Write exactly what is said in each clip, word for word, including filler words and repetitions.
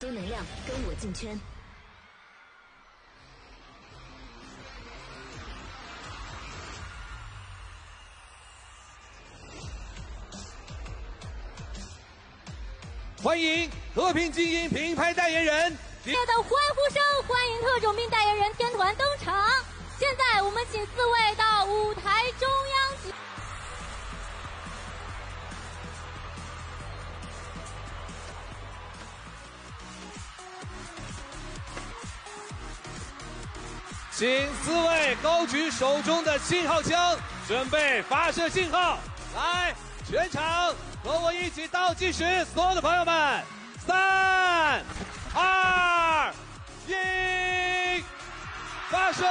多能量，跟我进圈。 欢迎和平精英品牌代言人。 热烈的欢呼声，欢迎特种兵代言人天团登场。现在我们请四位到舞台中央集。 请四位高举手中的信号枪，准备发射信号。来，全场和我一起倒计时，所有的朋友们，三、二、一，发射！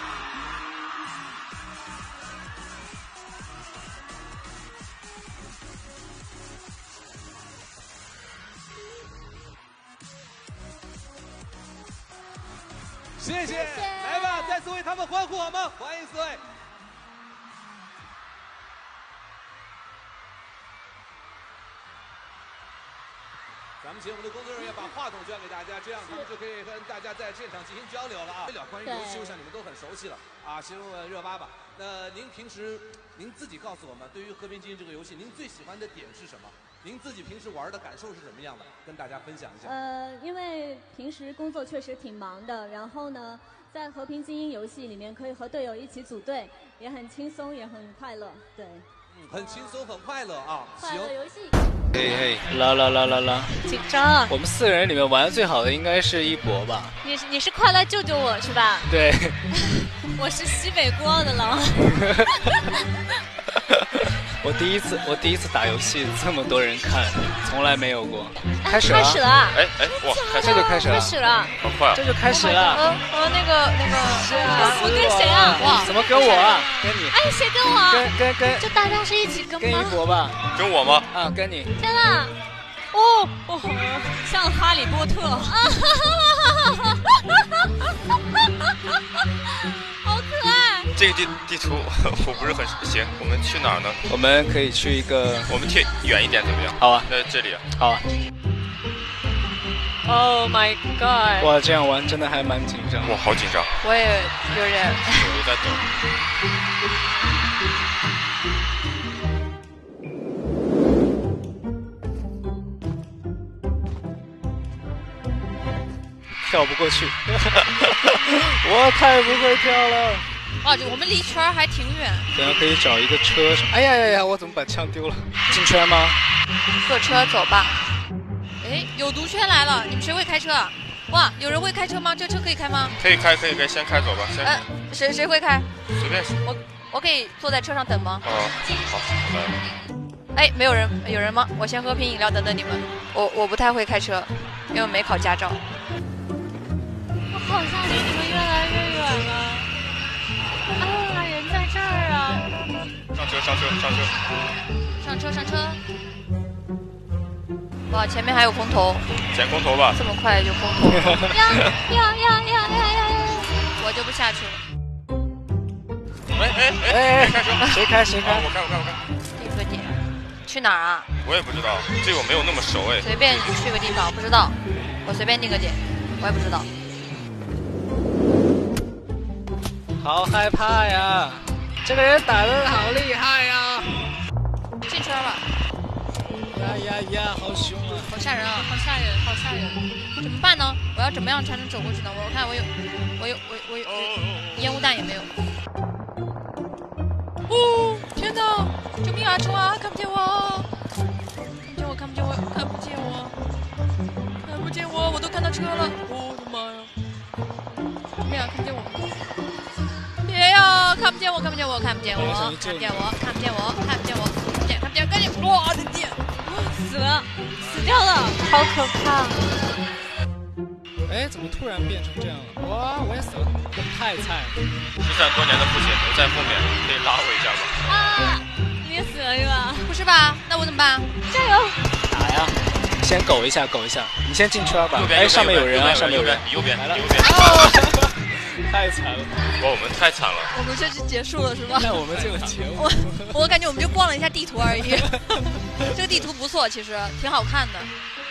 谢谢，来吧，再次为他们欢呼好吗？欢迎四位。咱们请我们的工作人员把话筒交给大家，这样他们就可以跟大家在现场进行交流了啊。关于游戏，我想你们都很熟悉了啊。先问问热巴吧，那您平时您自己告诉我们，对于和平精英这个游戏，您最喜欢的点是什么？ 您自己平时玩的感受是什么样的？跟大家分享一下。 呃，因为平时工作确实挺忙的，然后呢，在和平精英游戏里面可以和队友一起组队，也很轻松，也很快乐。对， 嗯，很轻松，很快乐啊。 快乐游戏。 嘿嘿，啦啦啦啦啦！ 紧张啊！ 我们四个人里面玩的最好的应该是一博吧？ 你是你是快来救救我是吧？ 对。 我是西北锅的狼。 我第一次，我第一次打游戏，这么多人看，从来没有过。 开始了， 开始了！ 哎哎哇，开始这就开始了， 开始了， 好快啊！ 这就开始了。 呃呃，那个那个，我跟谁啊？ 哇，怎么跟我啊？跟你。 哎，谁跟我？ 跟跟跟。 就大家是一起跟吗？ 跟一博吧。 跟我吗？ 啊，跟你。 天呐！哦哦，像哈利波特啊！好可爱。 这个地地图我不是很行，我们去哪儿呢？ 我们可以去一个， 我们贴远一点怎么样？ 好啊， 那这里啊， 好啊。 Oh my god！ 哇，这样玩真的还蛮紧张。 哇，好紧张。 我也有点， 手都在抖。 跳不过去，我太不会跳了。 哦，我们离圈还挺远。 等下可以找一个车。哎呀呀呀！我怎么把枪丢了？进圈吗？ 坐车走吧。哎，有毒圈来了！你们谁会开车？哇，有人会开车吗？这车可以开吗？ 可以开，可以开，先开走吧。先。 呃，谁谁会开？ 随便。 我我可以坐在车上等吗？ 哦，好，来。 哎，没有人，有人吗？我先喝瓶饮料等等你们。我我不太会开车，因为没考驾照。我好像离你们越来越远了。啊，人在这儿啊！ 上车，上车，上车。 上车，上车。哇，前面还有空投。 捡空投吧。 这么快就空投？呀呀呀呀呀呀！我就不下去了。 哎哎哎！开车， 谁开谁开？ 我开，我开，我开。 定个点，去哪儿啊？ 我也不知道，这个我没有那么熟哎。 随便去个地方，不知道。我随便定个点，我也不知道。 好害怕呀！这个人打得好厉害呀！ 进圈了！ 呀呀呀，好凶啊！ 好吓人啊！好吓人，好吓人！怎么办呢？我要怎么样才能走过去呢？我看我有，我有，我我有，我烟雾弹也没有。哦，天哪！救命啊！冲啊！看不见我！看不见我！看不见我！看不见我！看不见我！我都看到车了！我的妈呀！救命啊！看不见我！别呀！看不见我！看不见我！看不见我！看不见我！看不见我！看不见我！看不见！看不见！赶紧！我的天！死了！死掉了！好可怕！ 哎，怎么突然变成这样了？哇，我也死了！太菜了！ 失散多年的父亲，我在后面，可以拉我一下吗？ 啊！你也死了是吧？不是吧？那我怎么办？加油！ 打呀！先苟一下，苟一下。你先进圈吧。 右边， 哎，上面有人啊！上面有人。 你右边， 来了。 右边。 太惨了！ 哇，我们太惨了。 我们这就结束了是吧？ 那我们就结束。 我我感觉我们就逛了一下地图而已。这个地图不错，其实挺好看的。